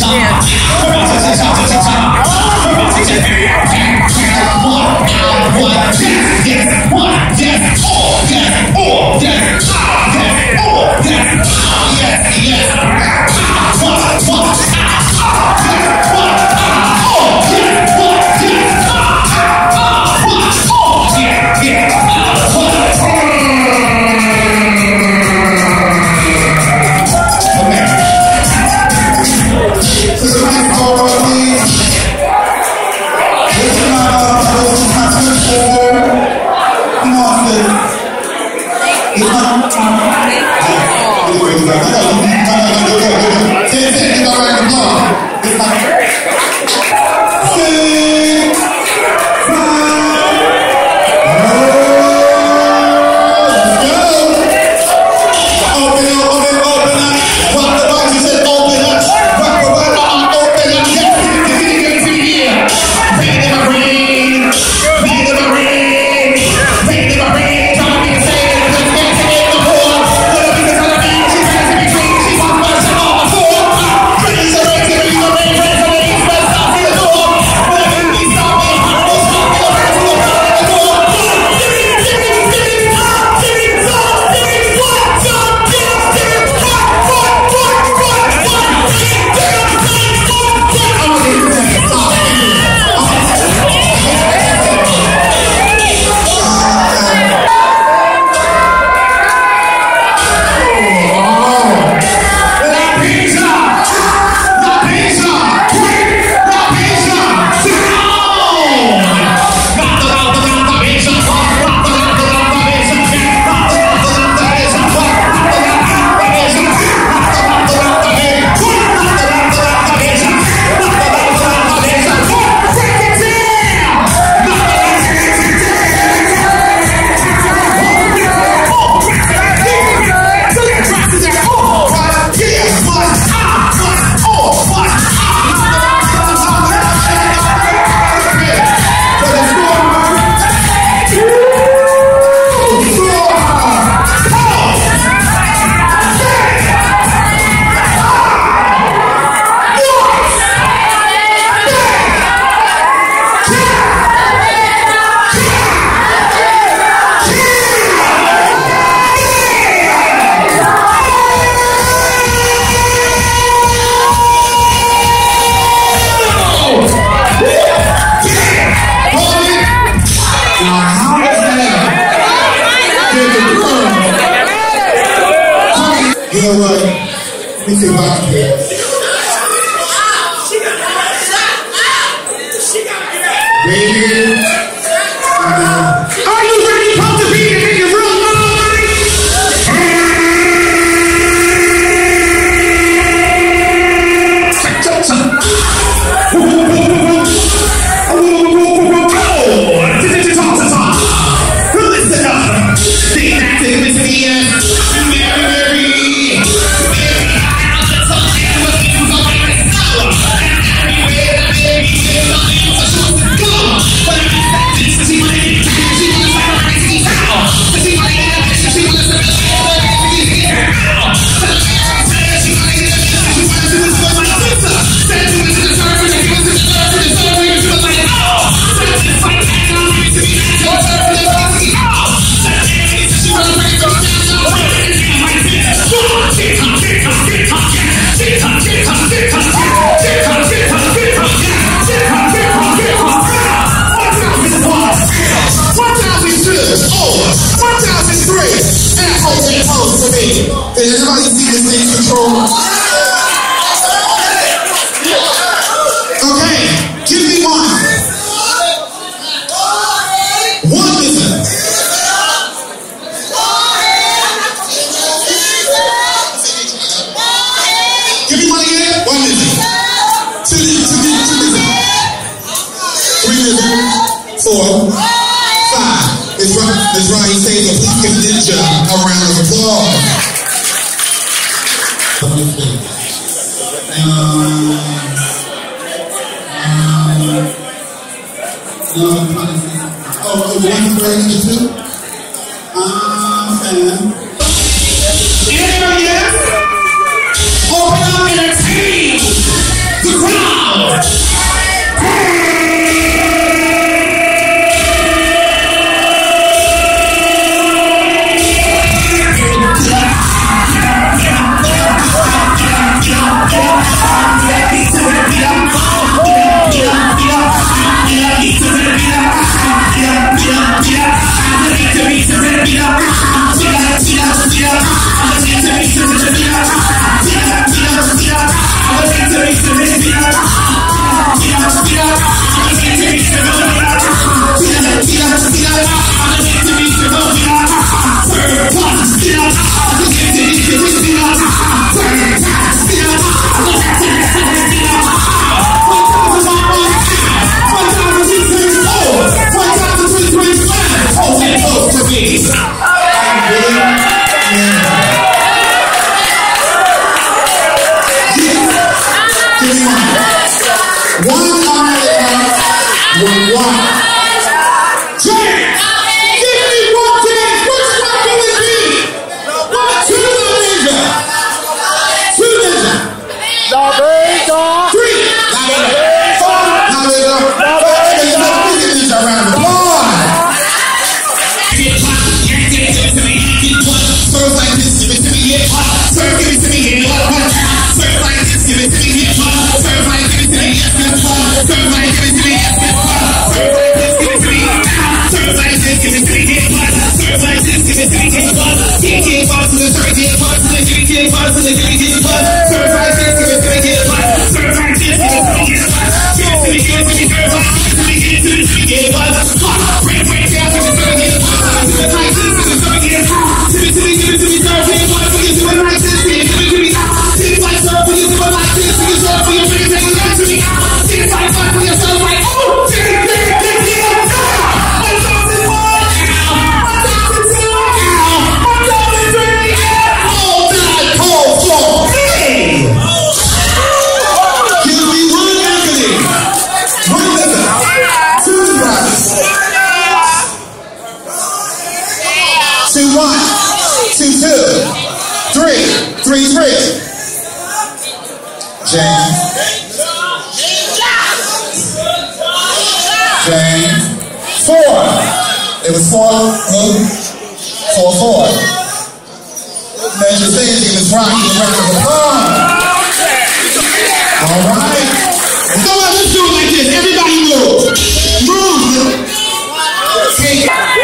You know what? Let me see if I can get it. Ready? Are you ready to be in your room? Listen up. The activity is Did anybody see this thing control? Okay, give me one. One listen. Give me one again. One listen. Two listen. Three listen. 4, 5. That's right. He says a please give Ninja a round of applause. Anybody else? Open up in a team. 3-3. James. James. 4. It was 4. 4-4. Measure stage, Miss Rocky, the round of applause. All right. So let's do it like this. Everybody move. Move. This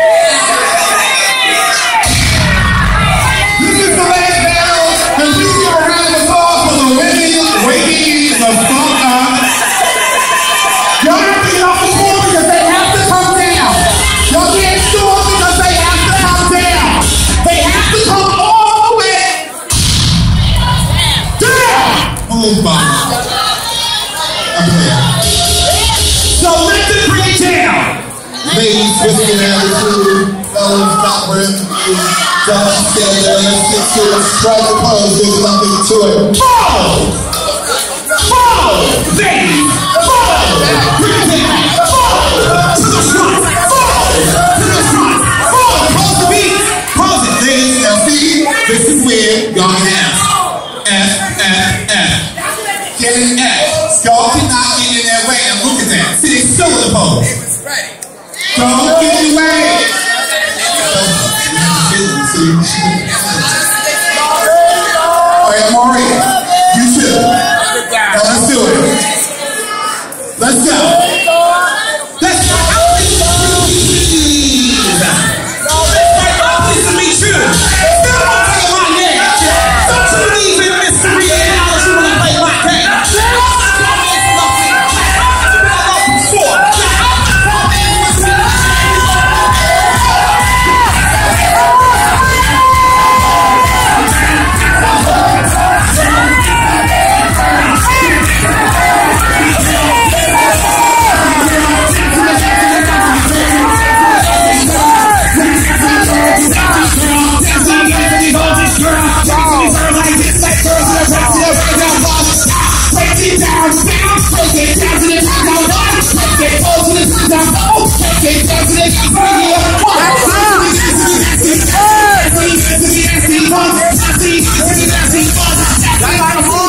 is the last battle. And please give a round of applause for the ladies of Funk Up. Y'all have to get off the floor because they have to come down. Y'all can't store because they have to come down. They have to come all the way down. Oh, my. So let them bring it down. Ladies, whiskey and attitude, fellas, not worth you. Don't stand there, let's get to it. Strike the pose, there's nothing to it. Pose! Pose! Ladies, pose! Bring it down. Pose! To the front. Pose! To the front. Pose! Pose the beat. Pose it, ladies. Now see, this is where y'all have F. Get an F. Y'all cannot get in their way. Now look at that. See, they still in the pose. Don't get in the way. Alright, Maury. You too. Now let's do it. Let's go. Let's go. This is me too. Still don't take my name. Don't you leave in mystery and knowledge you wanna play my game. That's